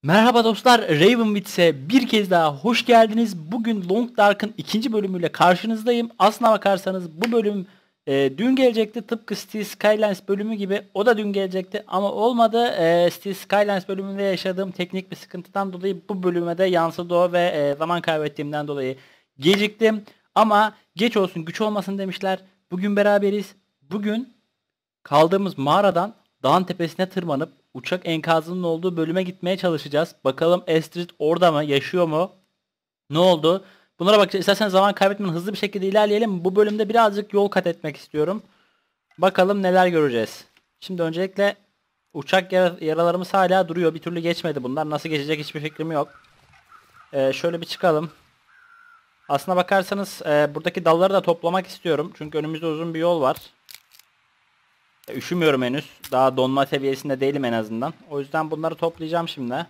Merhaba dostlar, Ravenwitz'e bir kez daha hoş geldiniz. Bugün Long Dark'ın ikinci bölümüyle karşınızdayım. Aslına bakarsanız bu bölüm dün gelecekti. Tıpkı Cities Skylines bölümü gibi. O da dün gelecekti ama olmadı. Cities Skylines bölümünde yaşadığım teknik bir sıkıntıdan dolayı bu bölüme de yansıdı o ve zaman kaybettiğimden dolayı geciktim. Ama geç olsun güç olmasın demişler. Bugün beraberiz. Bugün kaldığımız mağaradan dağın tepesine tırmanıp uçak enkazının olduğu bölüme gitmeye çalışacağız. Bakalım Astrid orada mı? Yaşıyor mu? Ne oldu? Bunlara bakacağız. İstersen zaman kaybetmeden hızlı bir şekilde ilerleyelim. Bu bölümde birazcık yol kat etmek istiyorum. Bakalım neler göreceğiz. Şimdi öncelikle uçak yaralarımız hala duruyor. Bir türlü geçmedi bunlar. Nasıl geçecek hiçbir fikrim yok. Şöyle bir çıkalım. Aslına bakarsanız buradaki dalları da toplamak istiyorum. Çünkü önümüzde uzun bir yol var. Üşümüyorum henüz. Daha donma seviyesinde değilim en azından. O yüzden bunları toplayacağım şimdi.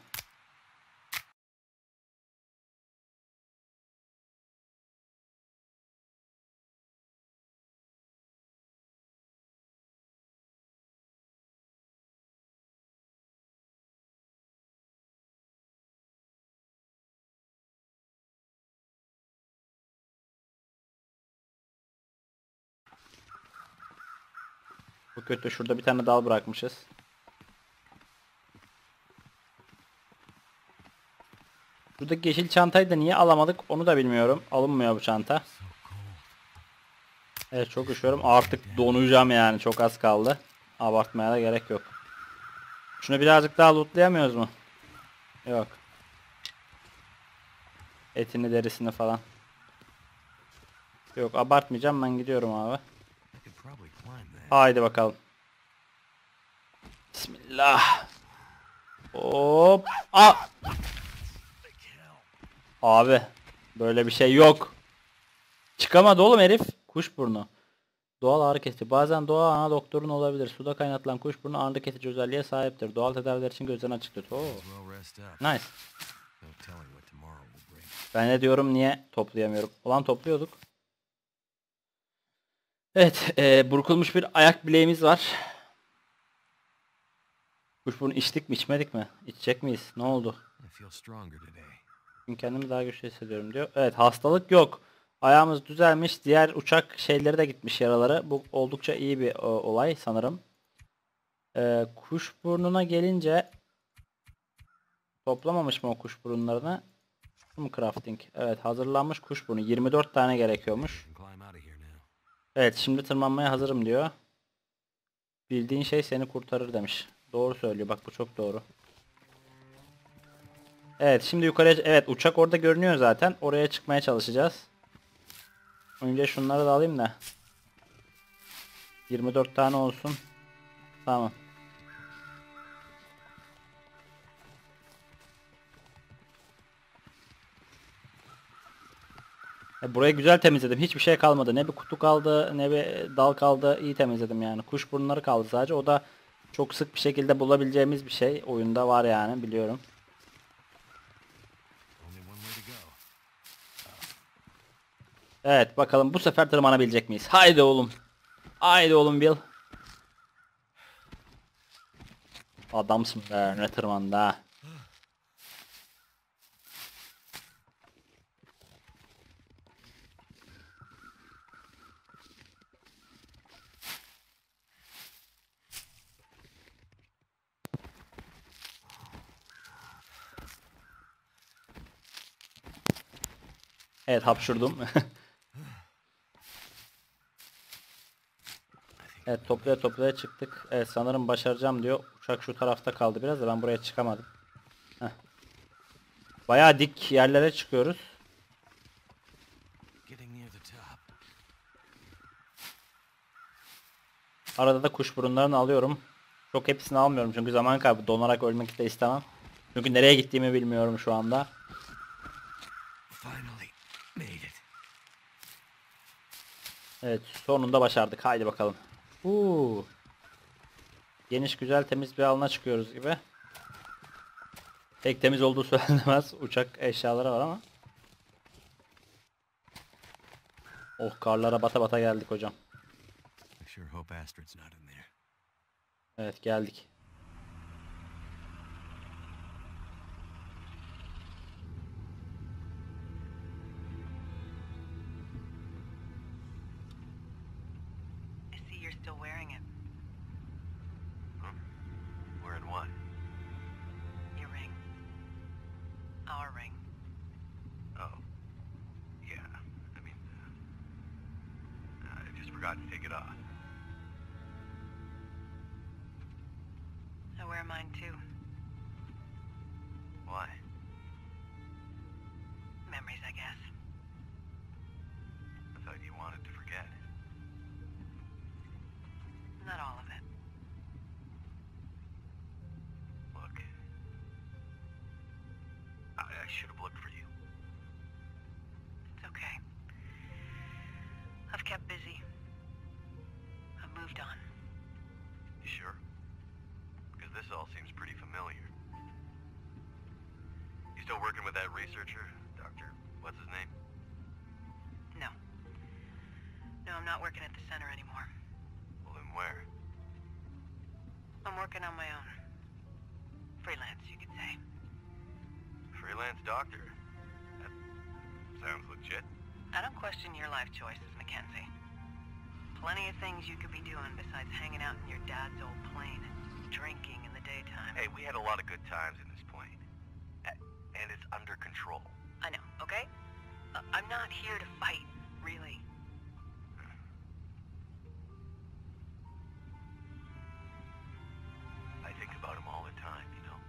Bu kötü. Şurada bir tane dal bırakmışız. Buradaki yeşil çantayı da niye alamadık onu da bilmiyorum. Alınmıyor bu çanta. Evet çok üşüyorum. Artık donacağım yani. Çok az kaldı. Abartmaya da gerek yok. Şunu birazcık daha lootlayamıyoruz mu? Yok. Etini derisini falan. Yok abartmayacağım, ben gidiyorum abi. Haydi bakalım. Bismillah. Hop. Abi. Böyle bir şey yok. Çıkamadı oğlum herif. Kuşburnu. Doğal ağrı kesici. Bazen doğa ana doktorun olabilir. Suda kaynatılan kuşburnu ağrı kesici özelliğe sahiptir. Doğal tedaviler için gözlerini açık tut. Oo. Nice. Ben de diyorum niye toplayamıyorum. Ulan topluyorduk. Evet. Burkulmuş bir ayak bileğimiz var. Kuşburnu içtik mi içmedik mi? İçecek miyiz? Ne oldu? Bugün kendimi daha güçlü hissediyorum diyor. Evet, hastalık yok. Ayağımız düzelmiş. Diğer uçak şeyleri de gitmiş, yaraları. Bu oldukça iyi bir olay sanırım. Kuş burnuna gelince toplamamış mı o kuş burunlarını? Şu mu crafting? Evet, hazırlanmış kuş burnu. 24 tane gerekiyormuş. Evet, şimdi tırmanmaya hazırım diyor. Bildiğin şey seni kurtarır demiş. Doğru söylüyor. Bak bu çok doğru. Evet, şimdi yukarıya, evet uçak orada görünüyor zaten. Oraya çıkmaya çalışacağız. Önce şunları da alayım da. 24 tane olsun. Tamam. Burayı güzel temizledim. Hiçbir şey kalmadı. Ne bir kutu kaldı, ne bir dal kaldı. İyi temizledim yani. Kuş burunları kaldı sadece. O da çok sık bir şekilde bulabileceğimiz bir şey. Oyunda var yani, biliyorum. Evet bakalım bu sefer tırmanabilecek miyiz? Haydi oğlum. Haydi oğlum Bill. Adamsın be, ne tırmandı ha. Evet, hapşurdum. Evet, toplaya toplaya çıktık. Evet, sanırım başaracağım diyor. Uçak şu tarafta kaldı biraz da ben buraya çıkamadım. Heh. Bayağı dik yerlere çıkıyoruz. Arada da kuş burunlarını alıyorum. Çok hepsini almıyorum çünkü zaman kaybı. Donarak ölmek de istemem. Çünkü nereye gittiğimi bilmiyorum şu anda. Evet, sonunda başardık. Haydi bakalım. Uuu. Geniş, güzel, temiz bir alana çıkıyoruz gibi. Pek temiz olduğu söylenemez. Uçak eşyaları var ama. Oh, karlara bata bata geldik hocam. Evet, geldik. you're still wearing it. Huh? Wearing what? Your ring. Our ring. Oh. Yeah. I mean, I just forgot to take it off. I wear mine too. Why? Memories, I guess. I thought you wanted to forget. Not all of it. Look. I should have looked for you. It's okay. I've kept busy. I've moved on. You sure? Because this all seems pretty familiar. You still working with that researcher? Dr. What's his name? No. No, I'm not working at the center anymore. Well, then where? I'm working on my own. Freelance, you could say. Freelance doctor? That sounds legit. I don't question your life choices, Mackenzie. Plenty of things you could be doing besides hanging out in your dad's old plane and drinking in the daytime. Hey, we had a lot of good times in this plane. And it's under control. I know, okay? I'm not here to fight, really. I think about him all the time, you know?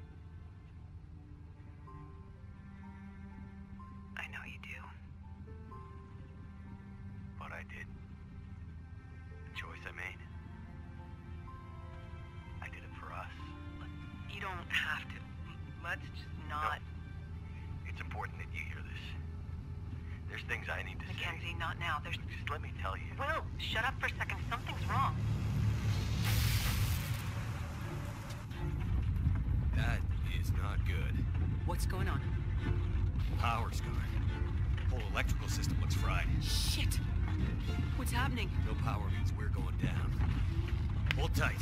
I know you do. What I did. The choice I made. I did it for us. You don't have to. Let's just not... No. It's important that you hear this. There's things I need to Mackenzie, say. not now. There's... Just let me tell you. Will, shut up for a second. Something's wrong. That is not good. What's going on? Power's gone. The whole electrical system looks fried. Shit! What's happening? No power means we're going down. Hold tight.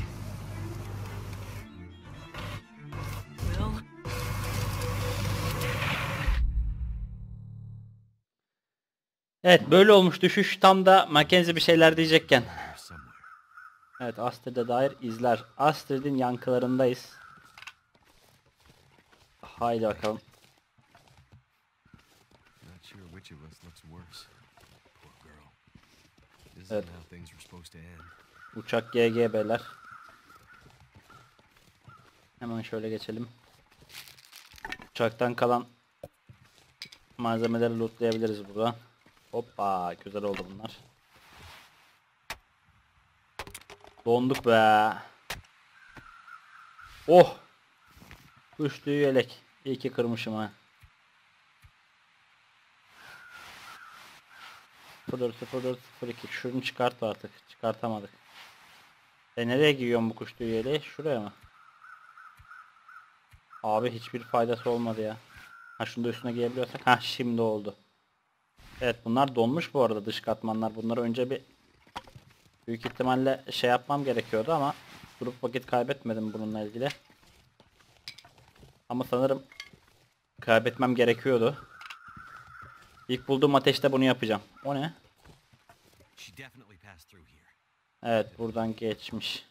Will? Evet, böyle olmuş düşüş tam da Mackenzie bir şeyler diyecekken. Here somewhere. Evet, Astrid'e dair izler. Astrid'in yankılarındayız. Haydi bakalım. Not sure which of us looks worse. Poor girl. This Evet. isn't how things were supposed to end. Uçak GG beyler. Hemen şöyle geçelim. Uçaktan kalan malzemeleri lootlayabiliriz buradan. Hoppa, güzel oldu bunlar. Donduk be. Oh. Kuş tüyü yelek. İyi ki kırmışım ha. 040402. Şunu çıkart artık. Çıkartamadık. Nereye giyiyorum bu kuş tüyü yeleği? Şuraya mı? Abi hiçbir faydası olmadı ya. Ha, şunu da üstüne giyebiliyorsak. Ha, şimdi oldu. Evet, bunlar donmuş bu arada, dış katmanlar. Bunları önce bir büyük ihtimalle şey yapmam gerekiyordu ama durup vakit kaybetmedim bununla ilgili. Ama sanırım kaybetmem gerekiyordu. İlk bulduğum ateşte bunu yapacağım. O ne? She definitely passed through here. Evet, buradan geçmiş.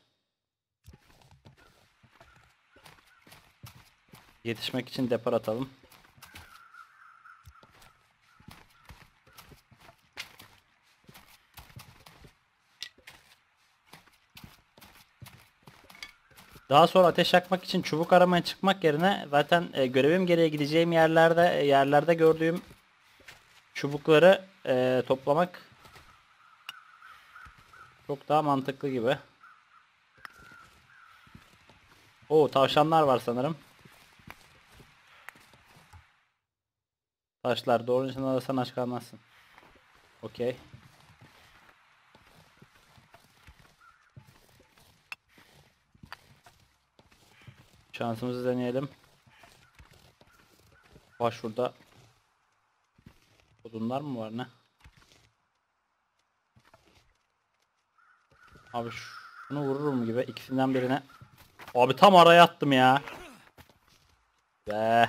Yetişmek için depar atalım. Daha sonra ateş yakmak için çubuk aramaya çıkmak yerine zaten görevim gereği gideceğim yerlerde gördüğüm çubukları toplamak çok daha mantıklı gibi. Oo, tavşanlar var sanırım. Taşlar doğru için alırsan aç kalmazsın. Okey. Şansımızı deneyelim. Bak şurada odunlar mı var ne? Abi şunu vururum gibi ikisinden birine. Abi tam araya attım ya. Be.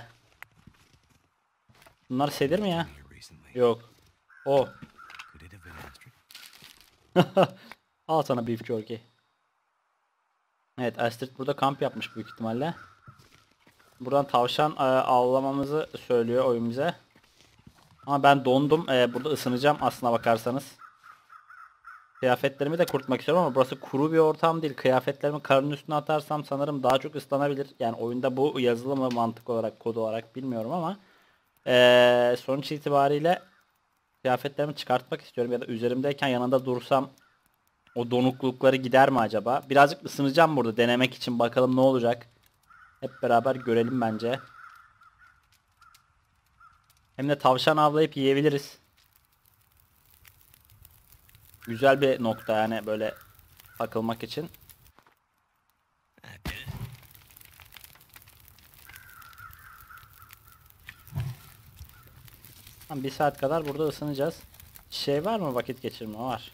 Bunlar sedir mi ya? Here recently. Yok. O. Could it have been Astrid? Al sana beef jerky. Evet, Astrid burada kamp yapmış büyük ihtimalle. Buradan tavşan avlamamızı söylüyor oyun bize. Ama ben dondum. Burada ısınacağım aslına bakarsanız. Kıyafetlerimi de kurutmak istiyorum ama burası kuru bir ortam değil. Kıyafetlerimi karın üstüne atarsam sanırım daha çok ıslanabilir. Yani oyunda bu yazılı mı mantık olarak, kod olarak bilmiyorum ama sonuç itibariyle kıyafetlerimi çıkartmak istiyorum ya da üzerimdeyken yanında dursam o donuklukları gider mi acaba? Birazcık ısınacağım burada denemek için, bakalım ne olacak. Hep beraber görelim bence. Hem de tavşan avlayıp yiyebiliriz. Güzel bir nokta yani böyle takılmak için. Tamam, bir saat kadar burada ısınacağız. Şey var mı, vakit geçirme var.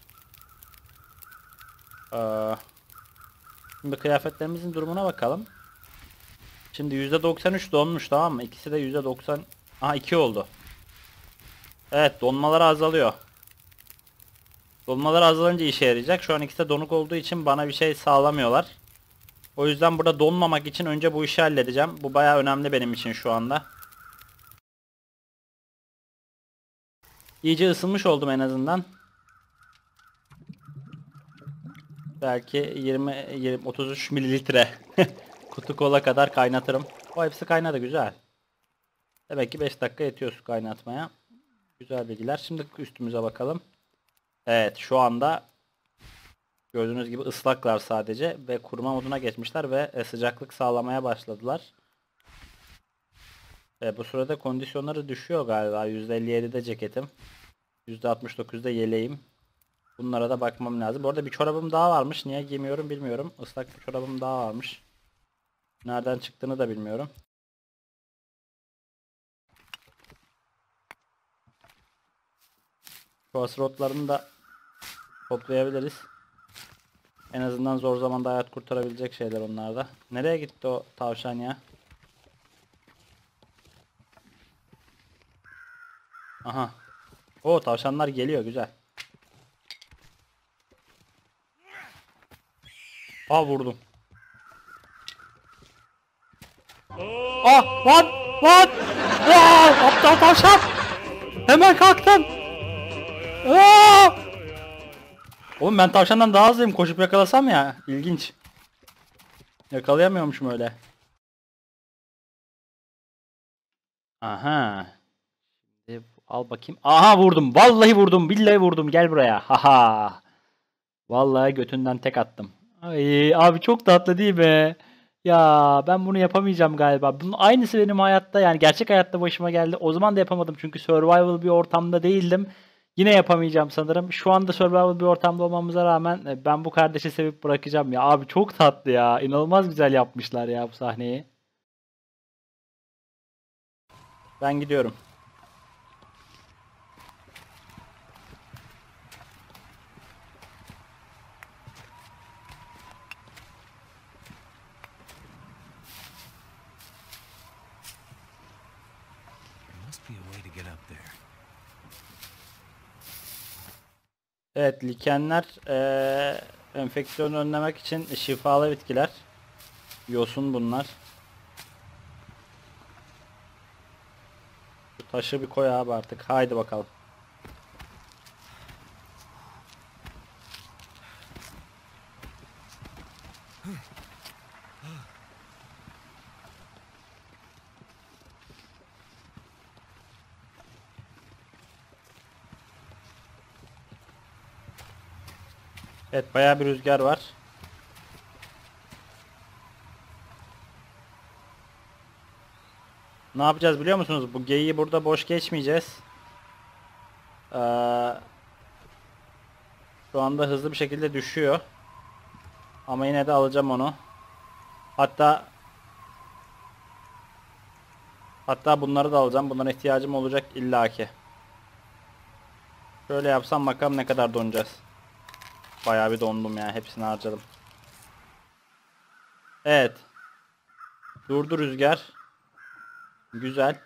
Şimdi kıyafetlerimizin durumuna bakalım. Şimdi %93 donmuş, tamam mı? İkisi de %90. Aha, 2 oldu. Evet, donmaları azalıyor. Donmalar azalınca işe yarayacak. Şu an ikisi de donuk olduğu için bana bir şey sağlamıyorlar. O yüzden burada donmamak için önce bu işi halledeceğim. Bu bayağı önemli benim için şu anda. İyice ısınmış oldum en azından. Belki 33 mililitre kutu kola kadar kaynatırım. O hepsi kaynadı, güzel. Demek ki 5 dakika yetiyor su kaynatmaya. Güzel bilgiler. Şimdi üstümüze bakalım. Evet, şu anda gördüğünüz gibi ıslaklar sadece ve kuruma moduna geçmişler ve sıcaklık sağlamaya başladılar. Bu sırada kondisyonları düşüyor galiba. %57'de ceketim. %69'da yeleğim. Bunlara da bakmam lazım. Bu arada bir çorabım daha varmış. Niye giymiyorum bilmiyorum. Islak bir çorabım daha varmış. Nereden çıktığını da bilmiyorum. Şu asrotlarını da toplayabiliriz. En azından zor zamanda hayat kurtarabilecek şeyler onlar da. Nereye gitti o tavşan ya? Aha. O tavşanlar geliyor, güzel. Aa, vurdum. Ah, what? What? Wow, aptal tavşan. Hemen kalktın. Aa! Oğlum ben tavşandan daha hızlıyım, koşup yakalasam ya. İlginç. Yakalayamıyormuşum öyle. Aha. Şimdi al bakayım. Aha, vurdum. Vallahi vurdum. Billahi vurdum. Gel buraya. Haha. Vallahi götünden tek attım. Ay abi, çok tatlı değil mi? Ya ben bunu yapamayacağım galiba. Bunun aynısı benim hayatta, yani gerçek hayatta başıma geldi. O zaman da yapamadım çünkü survival bir ortamda değildim. Yine yapamayacağım sanırım. Şu anda survival bir ortamda olmamıza rağmen ben bu kardeşi sevip bırakacağım ya. Abi çok tatlı ya. İnanılmaz güzel yapmışlar ya bu sahneyi. Ben gidiyorum. There must be a way to get up there. Evet, likenler enfeksiyonu önlemek için şifalı bitkiler. Yosun bunlar. Şu taşı bir koy abi artık. Haydi bakalım. Evet, bayağı bir rüzgar var. Ne yapacağız biliyor musunuz? Bu geyiği burada boş geçmeyeceğiz. Şu anda hızlı bir şekilde düşüyor. Ama yine de alacağım onu. Hatta bunları da alacağım. Bunlara ihtiyacım olacak illaki. Şöyle yapsam bakalım ne kadar donacağız. Bayağı bir dondum ya. Hepsini harcadım. Evet. Durdu rüzgar. Güzel.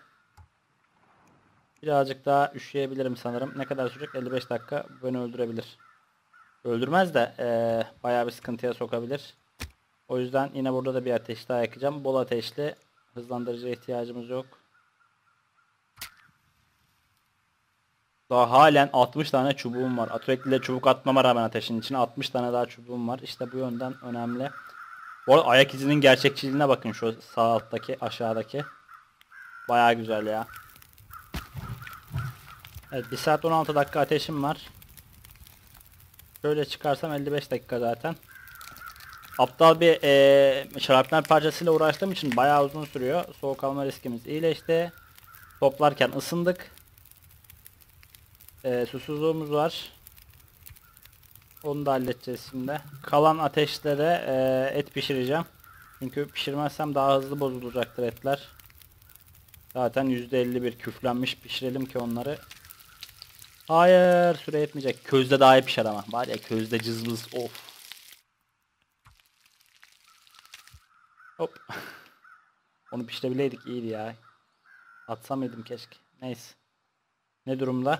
Birazcık daha üşüyebilirim sanırım. Ne kadar sürecek? 55 dakika beni öldürebilir. Öldürmez de bayağı bir sıkıntıya sokabilir. O yüzden yine burada da bir ateş daha yakacağım. Bol ateşli, hızlandırıcıya ihtiyacımız yok. Daha halen 60 tane çubuğum var. Sürekli çubuk atmama rağmen ateşin içine 60 tane daha çubuğum var. İşte bu yönden önemli. Bu arada ayak izinin gerçekçiliğine bakın, şu sağ alttaki, aşağıdaki. Bayağı güzel ya. Evet, 1 saat 16 dakika ateşim var. Şöyle çıkarsam 55 dakika zaten. Aptal bir şarapnel parçasıyla uğraştığım için bayağı uzun sürüyor. Soğuk alma riskimiz iyileşti. Toplarken ısındık. Susuzluğumuz var. Onu da halledeceğiz şimdi. Kalan ateşte de et pişireceğim. Çünkü pişirmezsem daha hızlı bozulacaktır etler. Zaten %51 küflenmiş, pişirelim ki onları. Hayır, süre yetmeyecek. Közde daha iyi pişer ama. Var ya, közde cızbız, of. Hop. Onu pişirebileydik, iyiydi ya. Atsam yedim keşke. Neyse. Ne durumda?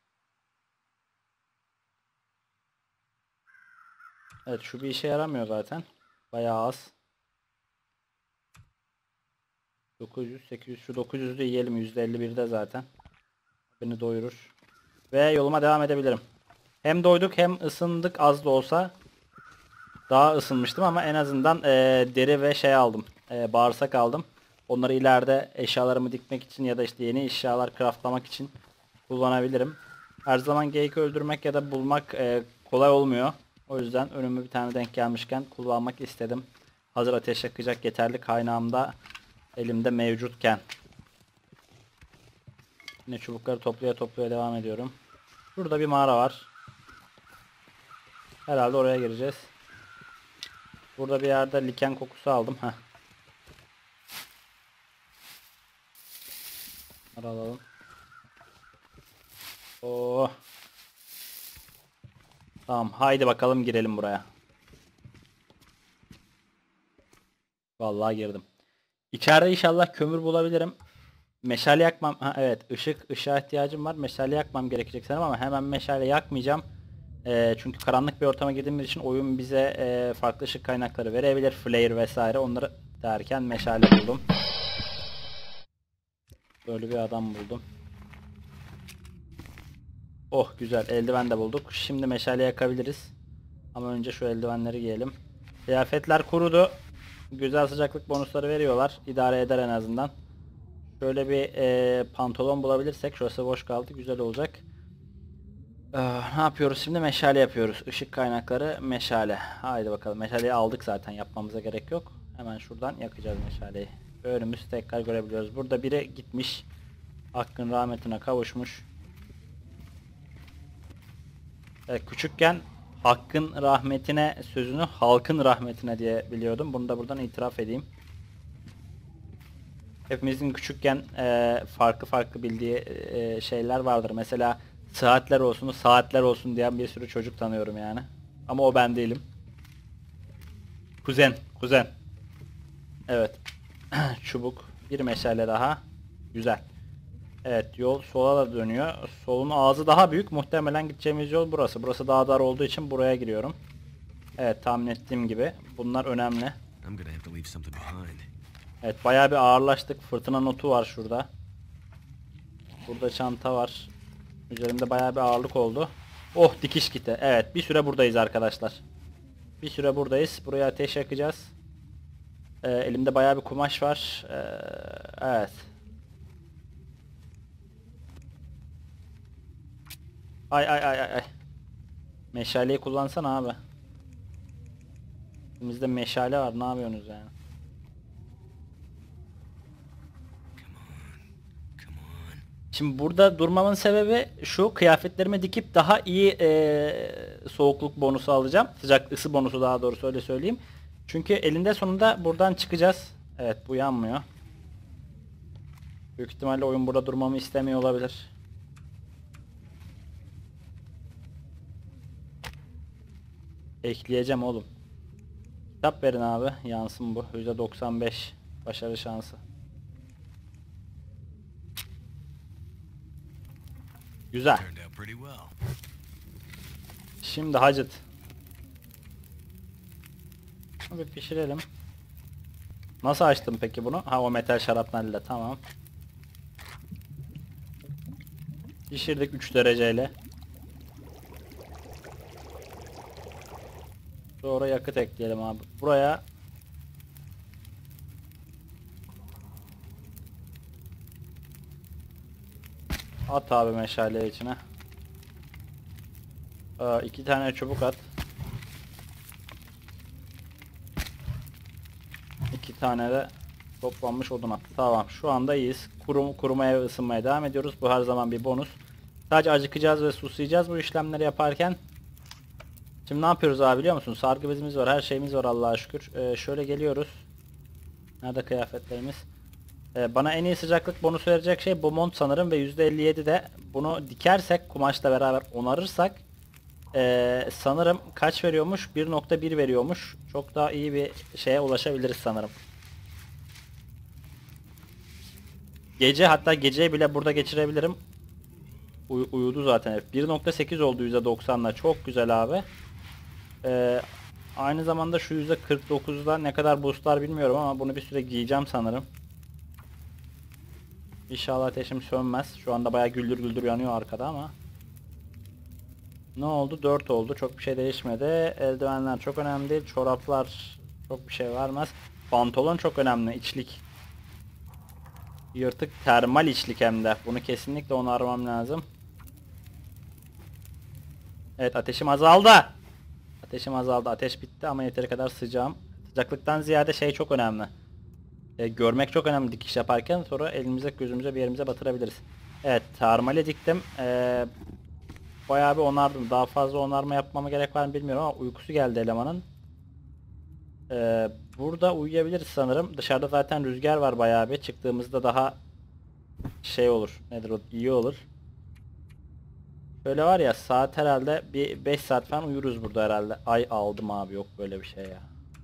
Evet, şu bir işe yaramıyor zaten. Bayağı az. 900, 800, şu 900'ü yiyelim, %51'de zaten. Beni doyurur. Ve yoluma devam edebilirim. Hem doyduk hem ısındık, az da olsa. Daha ısınmıştım ama en azından deri ve şey aldım. Bağırsak aldım. Onları ileride eşyalarımı dikmek için ya da işte yeni eşyalar craftlamak için kullanabilirim. Her zaman geyik öldürmek ya da bulmak kolay olmuyor. O yüzden önüme bir tane denk gelmişken kullanmak istedim. Hazır ateş yakacak yeterli kaynağım da elimde mevcutken. Yine çubukları toplaya toplaya devam ediyorum. Burada bir mağara var. Herhalde oraya gireceğiz. Burada bir yerde liken kokusu aldım. Heh. Alalım. Oh. Tamam, haydi bakalım girelim buraya. Vallahi girdim. İçeride inşallah kömür bulabilirim. Meşale yakmam. Ha, evet, ışığa ihtiyacım var. Meşale yakmam gerekecek sanırım ama hemen meşale yakmayacağım. Çünkü karanlık bir ortama girdiğimiz için oyun bize farklı ışık kaynakları verebilir. Flare vesaire, onları derken meşale buldum. Böyle bir adam buldum. Oh güzel, eldiven de bulduk. Şimdi meşale yakabiliriz. Ama önce şu eldivenleri giyelim. Kıyafetler kurudu. Güzel sıcaklık bonusları veriyorlar. İdare eder en azından. Şöyle bir pantolon bulabilirsek, şurası boş kaldı, güzel olacak. Ne yapıyoruz şimdi? Meşale yapıyoruz. Işık kaynakları meşale. Haydi bakalım. Meşaleyi aldık zaten, yapmamıza gerek yok. Hemen şuradan yakacağız meşaleyi. Önümüzü tekrar görebiliyoruz. Burada biri gitmiş. Hakkın rahmetine kavuşmuş. Küçükken hakkın rahmetine sözünü halkın rahmetine diye biliyordum. Bunu da buradan itiraf edeyim. Hepimizin küçükken farklı farklı bildiği şeyler vardır. Mesela saatler olsun, saatler olsun diyen bir sürü çocuk tanıyorum yani. Ama o ben değilim. Kuzen. Evet. Çubuk. Bir meşale daha. Güzel. Evet, yol sola da dönüyor. Solun ağzı daha büyük. Muhtemelen gideceğimiz yol burası. Burası daha dar olduğu için buraya giriyorum. Evet, tahmin ettiğim gibi. Bunlar önemli. Evet, bayağı bir ağırlaştık. Fırtına notu var şurada. Burada çanta var. Üzerimde bayağı bir ağırlık oldu. Oh, dikiş kiti. Evet, bir süre buradayız arkadaşlar. Bir süre buradayız. Buraya ateş yakacağız. Elimde bayağı bir kumaş var. Evet. Ay. Meşaleyi kullansana abi. Elimizde meşale var. Ne yapıyorsunuz yani? Şimdi burada durmamın sebebi şu: kıyafetlerimi dikip daha iyi soğukluk bonusu alacağım. Sıcak ısı bonusu, daha doğrusu öyle söyleyeyim. Çünkü elinde sonunda buradan çıkacağız. Evet, bu yanmıyor. Büyük ihtimalle oyun burada durmamı istemiyor olabilir. Ekleyeceğim oğlum. Kitap verin abi. Yansın bu. %95 başarı şansı. Güzel. Şimdi Hacet. Bir pişirelim. Nasıl açtım peki bunu? Ha, o metal şarapnelle, tamam. Pişirdik 3 dereceyle. Sonra yakıt ekleyelim abi. Buraya at abi meşale içine. 2 tane çubuk at. 2 tane de toplanmış odun at. Tamam, şu anda iyiyiz. Kurumaya ve ısınmaya devam ediyoruz. Bu her zaman bir bonus. Sadece acıkacağız ve susayacağız bu işlemleri yaparken. Şimdi ne yapıyoruz abi biliyor musun? Sargı bezimiz var, her şeyimiz var Allah'a şükür. Şöyle geliyoruz. Nerede kıyafetlerimiz? Bana en iyi sıcaklık bonusu verecek şey bu mont sanırım ve %57 de bunu dikersek, kumaşla beraber onarırsak sanırım kaç veriyormuş? 1.1 veriyormuş. Çok daha iyi bir şeye ulaşabiliriz sanırım. Gece, hatta geceyi bile burada geçirebilirim. Uyudu zaten hep. 1.8 oldu %90'la. Çok güzel abi. Aynı zamanda şu %49'da ne kadar boostlar bilmiyorum ama bunu bir süre giyeceğim sanırım. İnşallah ateşim sönmez. Şu anda bayağı güldür güldür yanıyor arkada ama. Ne oldu? 4 oldu. Çok bir şey değişmedi. Eldivenler çok önemli değil. Çoraplar çok bir şey vermez. Pantolon çok önemli. İçlik. Yırtık termal içlik hem de. Bunu kesinlikle onarmam lazım. Evet, ateşim azaldı. Ateşim azaldı. Ateş bitti ama yeteri kadar sıcağım. Sıcaklıktan ziyade şey çok önemli. Görmek çok önemli dikiş yaparken, sonra elimize gözümüze bir yerimize batırabiliriz. Evet, termale diktim. Bayağı bir onardım. Daha fazla onarma yapmama gerek var mı bilmiyorum ama uykusu geldi elemanın. Burada uyuyabiliriz sanırım. Dışarıda zaten rüzgar var bayağı bir. Çıktığımızda daha şey olur. Nedir o? İyi olur. Böyle var ya, saat herhalde bir 5 saat falan uyuruz burada herhalde. Ay aldım abi, yok böyle bir şey ya.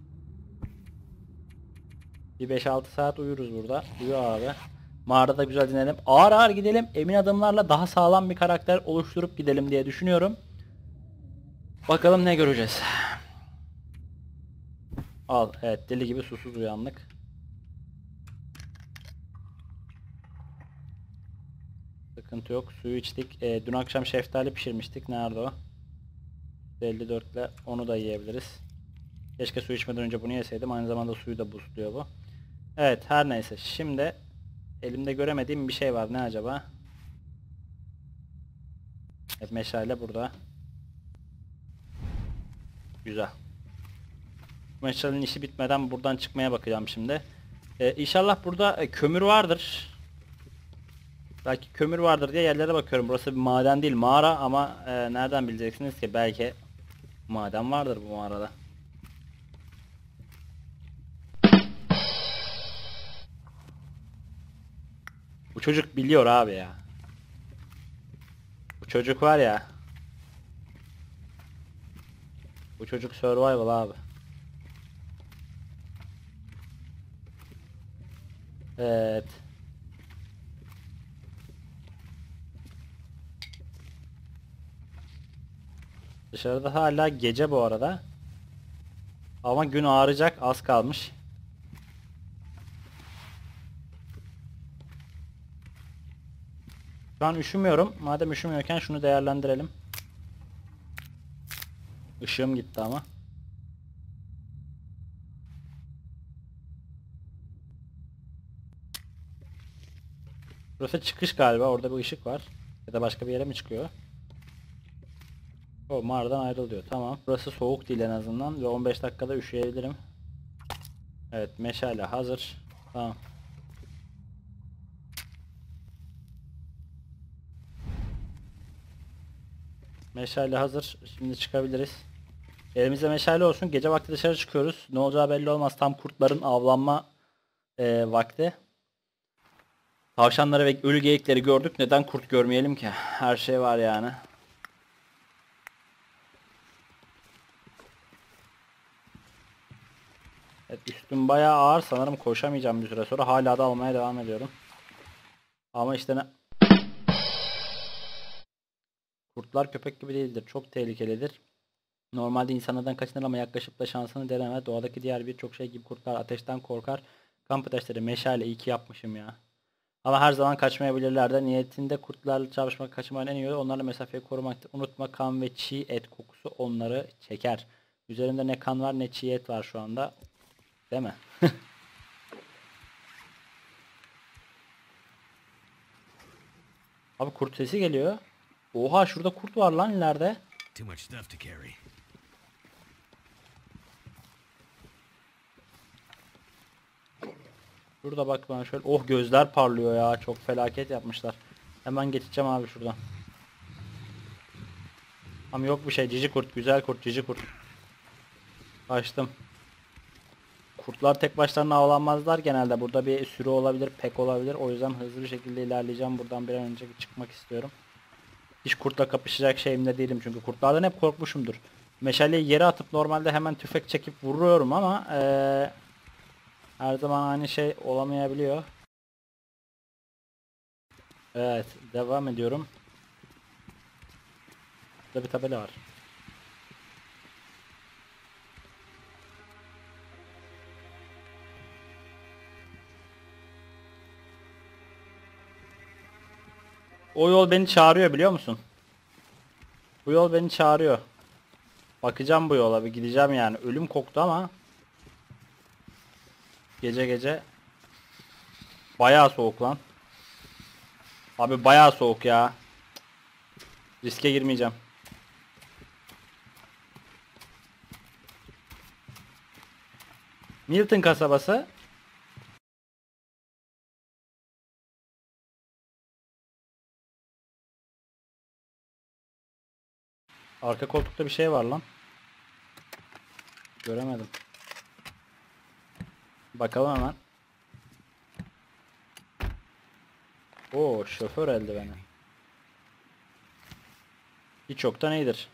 Bir 5-6 saat uyuruz burada. Uyu abi. Mağarada güzel dinleyelim. Ağır ağır gidelim. Emin adımlarla daha sağlam bir karakter oluşturup gidelim diye düşünüyorum. Bakalım ne göreceğiz. Al. Evet, deli gibi susuz uyandık. Sıkıntı yok. Suyu içtik. Dün akşam şeftali pişirmiştik. Nerede o? 54 ile onu da yiyebiliriz. Keşke su içmeden önce bunu yeseydim. Aynı zamanda suyu da boostluyor bu. Evet, her neyse. Şimdi elimde göremediğim bir şey var. Ne acaba? Evet, meşale burada. Güzel. Meşalenin işi bitmeden buradan çıkmaya bakacağım şimdi. İnşallah burada kömür vardır. Belki kömür vardır diye yerlere bakıyorum. Burası bir maden değil, mağara ama nereden bileceksiniz ki? Belki maden vardır bu mağarada. Bu çocuk biliyor abi ya. Bu çocuk var ya. Bu çocuk survival abi. Evet. Dışarıda hala gece bu arada. Ama gün ağaracak, az kalmış. Şu an üşümüyorum. Madem üşümüyorken şunu değerlendirelim. Işığım gitti ama. Burası çıkış galiba. Orada bir ışık var. Ya da başka bir yere mi çıkıyor? O mağaradan ayrılıyor. Tamam. Burası soğuk değil en azından ve 15 dakikada üşüyebilirim. Evet, meşale hazır. Tamam. Meşale hazır. Şimdi çıkabiliriz. Elimizde meşale olsun. Gece vakti dışarı çıkıyoruz. Ne olacağı belli olmaz. Tam kurtların avlanma vakti. Tavşanları ve ölü geyikleri gördük. Neden kurt görmeyelim ki? Her şey var yani. Evet, üstüm bayağı ağır. Sanırım koşamayacağım bir süre sonra. Hala da almaya devam ediyorum. Ama işte ne... Kurtlar köpek gibi değildir. Çok tehlikelidir. Normalde insanlardan kaçınır ama yaklaşıp da şansını deneme. Doğadaki diğer birçok şey gibi kurtlar ateşten korkar. Kamp ateşleri meşale, iyi ki yapmışım ya. Ama her zaman kaçmayabilirler de. Niyetinde kurtlarla çarpışmak, kaçmanın en iyi yolu onlarla mesafeyi korumaktır. Unutma, kan ve çiğ et kokusu onları çeker. Üzerimde ne kan var ne çiğ et var şu anda. Değil mi? Abi kurt sesi geliyor. Oha, şurada kurt var lan ileride. Too much stuff to carry. Şurada bak bana şöyle. Oh, gözler parlıyor ya. Çok felaket yapmışlar. Hemen geçeceğim abi şuradan. Ama yok bir şey. Cici kurt. Güzel kurt. Cici kurt. Açtım. Kurtlar tek başlarına avlanmazlar genelde. Burada bir sürü olabilir. Pek olabilir. O yüzden hızlı bir şekilde ilerleyeceğim. Buradan bir an önce çıkmak istiyorum. Hiç kurtla kapışacak şeyimde değilim. Çünkü kurtlardan hep korkmuşumdur. Meşaleyi yere atıp normalde hemen tüfek çekip vuruyorum ama her zaman aynı şey olamayabiliyor. Evet, devam ediyorum. Burada bir tabela var. O yol beni çağırıyor, biliyor musun? Bu yol beni çağırıyor. Bakacağım bu yola, bir gideceğim yani. Ölüm koktu ama gece gece bayağı soğuk lan. Abi bayağı soğuk ya. Riske girmeyeceğim. Milton kasabası. Arka koltukta bir şey var lan. Göremedim. Bakalım hemen. Oo, şoför eldiveni. Hiç yoktan iyidir.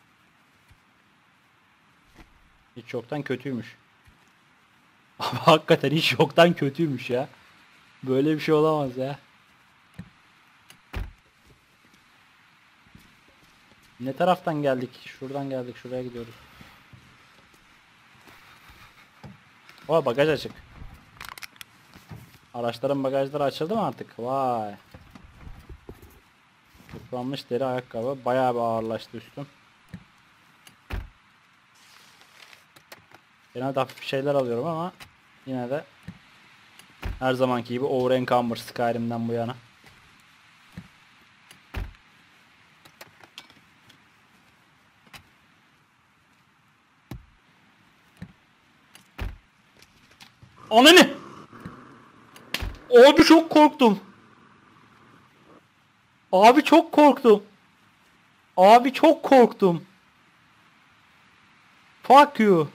Hiç yoktan kötüymüş. Abi hakikaten hiç yoktan kötüymüş ya. Böyle bir şey olamaz ya. Ne taraftan geldik? Şuradan geldik. Şuraya gidiyoruz. Oha, bagaj açık. Araçların bagajları açıldı mı artık? Vay. Yıpranmış deri ayakkabı. Bayağı bir ağırlaştı üstüm. Genelde hafif şeyler alıyorum ama yine de her zamanki gibi over encumber Skyrim'den bu yana. Ananı! Abi çok korktum. Abi çok korktum. Abi çok korktum. Fuck you.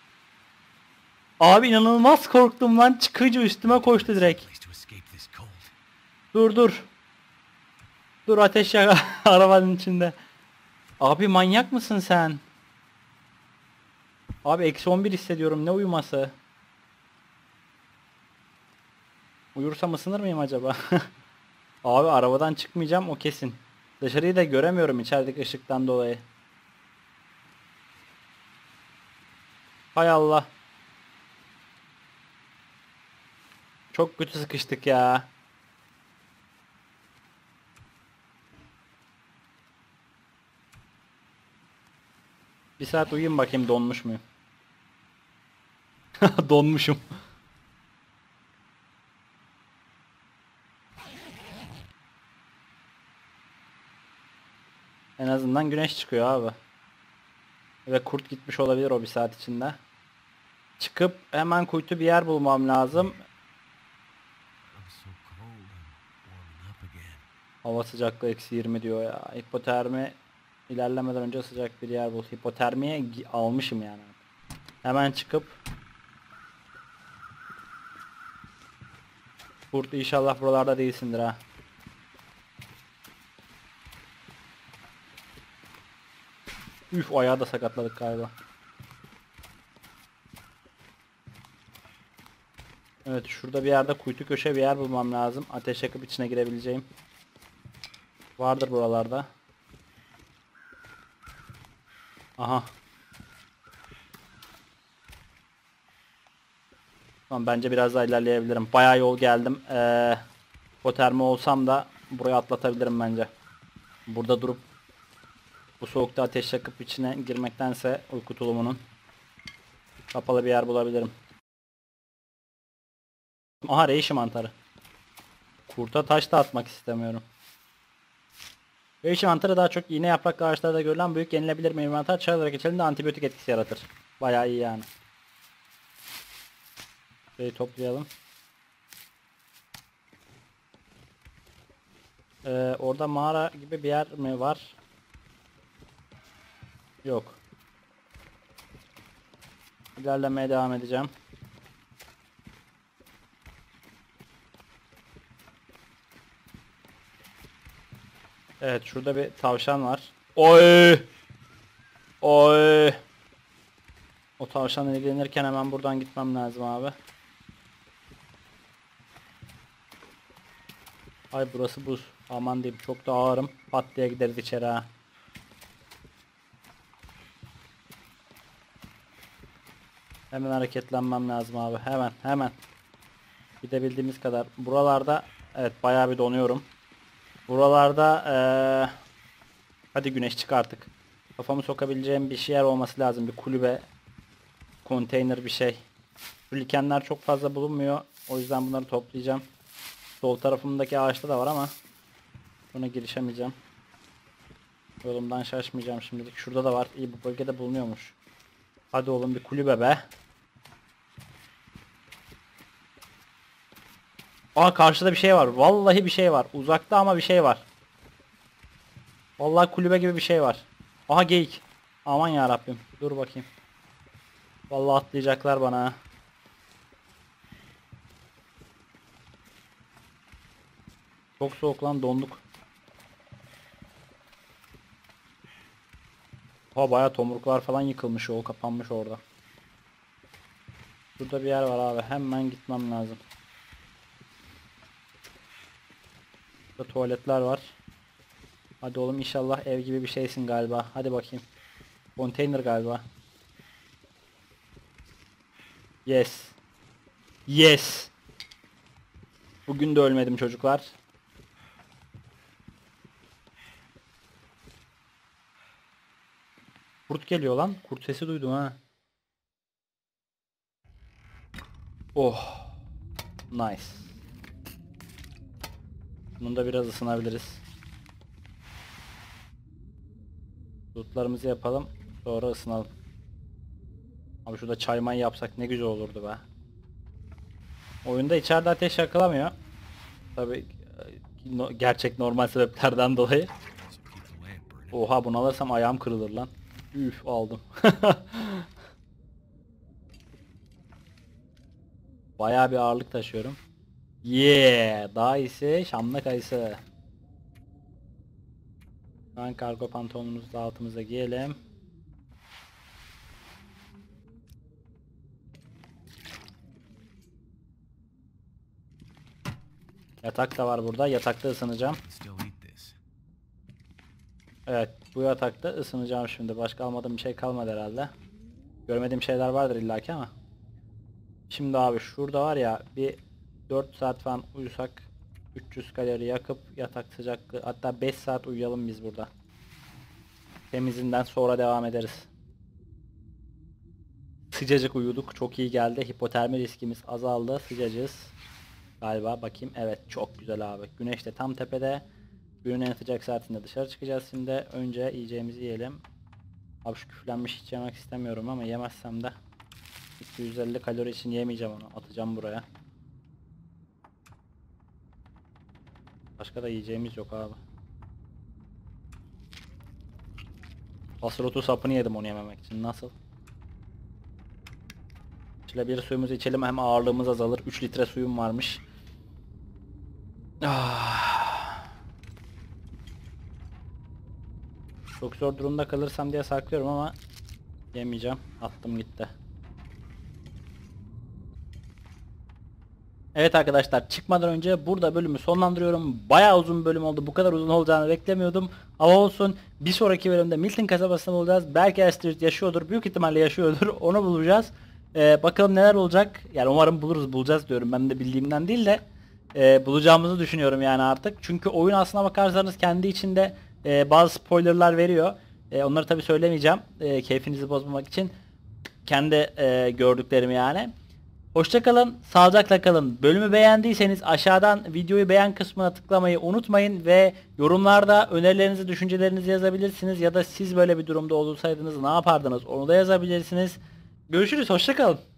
Abi inanılmaz korktum lan. Çıkıcı üstüme koştu direkt. Place to escape this cold. Dur dur. Dur, ateş yak arabanın içinde. Abi manyak mısın sen? Abi -11 hissediyorum. Ne uyuması? Uyursam ısınır mıyım acaba? Abi arabadan çıkmayacağım, o kesin. Dışarıyı da göremiyorum içerideki ışıktan dolayı. Hay Allah. Çok kötü sıkıştık ya. Bir saat uyuyayım bakayım, donmuş muyum? Donmuşum. En azından güneş çıkıyor abi. Ve kurt gitmiş olabilir o bir saat içinde. Çıkıp hemen kuytu bir yer bulmam lazım. I'm so cold. I'm warming up again. Hava sıcaklığı -20 diyor ya. Hipotermi ilerlemeden önce sıcak bir yer bul. Hipotermiye almışım yani. Hemen çıkıp kurt, inşallah buralarda değilsindir ha. Üf, ayağı da sakatladık galiba. Evet, şurada bir yerde kuytu köşe bir yer bulmam lazım. Ateş yakıp içine girebileceğim. Vardır buralarda. Aha. Tamam, bence biraz daha ilerleyebilirim. Bayağı yol geldim. Hipotermi olsam da buraya atlatabilirim bence. Burada durup bu soğukta ateş yakıp içine girmektense uyku tulumunun kapalı bir yer bulabilirim. Aha, reishi mantarı. Kurta taş da atmak istemiyorum. Reishi mantarı daha çok iğne yapraklı ağaçlarda görülen büyük yenilebilir meyve mantar, çay olarak içerisinde antibiyotik etkisi yaratır. Bayağı iyi yani. Şurayı toplayalım. Orada mağara gibi bir yer mi var? Yok. İlerlemeye devam edeceğim. Evet, şurada bir tavşan var. Oy! Oy! O tavşanla ilgilenirken hemen buradan gitmem lazım abi. Ay, burası buz. Aman diyeyim, çok da ağırım. Pat diye gideriz içeri ha. Hemen hareketlenmem lazım abi. Hemen. Gidebildiğimiz kadar. Buralarda evet bayağı bir donuyorum. Buralarda hadi güneş çık artık. Kafamı sokabileceğim bir yer olması lazım. Bir kulübe, konteyner bir şey. Şu likenler çok fazla bulunmuyor. O yüzden bunları toplayacağım. Sol tarafımdaki ağaçta da var ama buna girişemeyeceğim. Yolumdan şaşmayacağım şimdilik. Şurada da var. İyi, bu bölgede bulunuyormuş. Hadi oğlum, bir kulübe be. Aa, karşıda bir şey var. Vallahi bir şey var. Uzakta ama bir şey var. Vallahi kulübe gibi bir şey var. Aha, geyik. Aman ya Rabbim. Dur bakayım. Vallahi atlayacaklar bana ha. Çok soğuk lan, donduk. Ha, bayağı tomruklar falan yıkılmış, yol kapanmış orada. Burada bir yer var abi, hemen gitmem lazım. Burada tuvaletler var. Hadi oğlum, inşallah ev gibi bir şeysin galiba. Hadi bakayım. Konteyner galiba. Yes. Yes. Bugün de ölmedim çocuklar. Kurt geliyor lan. Kurt sesi duydum ha. Oh. Nice. Bunda biraz ısınabiliriz. Lootlarımızı yapalım. Sonra ısınalım. Abi şurada çay may yapsak ne güzel olurdu be. Oyunda içeride ateş yakılamıyor. Tabi gerçek normal sebeplerden dolayı. Oha, bunu alırsam ayağım kırılır lan. Üf, aldım. Bayağı bir ağırlık taşıyorum. Yeah, daha iyisi Şam'la kayısı. Ben kargo pantolonumuzu da altımıza giyelim. Yatak da var burada. Yatakta ısınacağım. Evet, bu yatakta ısınacağım şimdi. Başka almadığım bir şey kalmadı herhalde. Görmediğim şeyler vardır illaki ama. Şimdi abi şurada var ya, bir 4 saat falan uyusak 300 kalori yakıp yatak sıcaklığı, hatta 5 saat uyuyalım biz burada. Temizinden sonra devam ederiz. Sıcacık uyuduk, çok iyi geldi. Hipotermi riskimiz azaldı. Sıcacız galiba, bakayım. Evet, çok güzel abi. Güneş de tam tepede. Günün en sıcak saatinde dışarı çıkacağız şimdi. Önce yiyeceğimizi yiyelim. Abi şu küflenmiş hiç yemek istemiyorum ama yemezsem de 250 kalori için yemeyeceğim onu. Atacağım buraya. Başka da yiyeceğimiz yok abi. Asrotu sapını yedim onu yememek için. Nasıl? Şöyle bir suyumuzu içelim, hem ağırlığımız azalır. 3 litre suyum varmış. Çok zor durumda kalırsam diye saklıyorum ama yemeyeceğim. Attım gitti. Evet arkadaşlar, çıkmadan önce burada bölümü sonlandırıyorum. Bayağı uzun bir bölüm oldu. Bu kadar uzun olacağını beklemiyordum. Ama olsun, bir sonraki bölümde Milton kasabasında olacağız. Belki Astrid yaşıyordur. Büyük ihtimalle yaşıyordur. Onu bulacağız. Bakalım neler olacak. Yani umarım bulacağız diyorum. Ben de bildiğimden değil de bulacağımızı düşünüyorum yani artık. Çünkü oyun aslına bakarsanız kendi içinde bazı spoilerlar veriyor. Onları tabi söylemeyeceğim. Keyfinizi bozmamak için. Kendi gördüklerimi yani. Hoşça kalın, sağlıcakla kalın. Bölümü beğendiyseniz aşağıdan videoyu beğen kısmına tıklamayı unutmayın ve yorumlarda önerilerinizi, düşüncelerinizi yazabilirsiniz ya da siz böyle bir durumda olsaydınız ne yapardınız onu da yazabilirsiniz. Görüşürüz, hoşça kalın.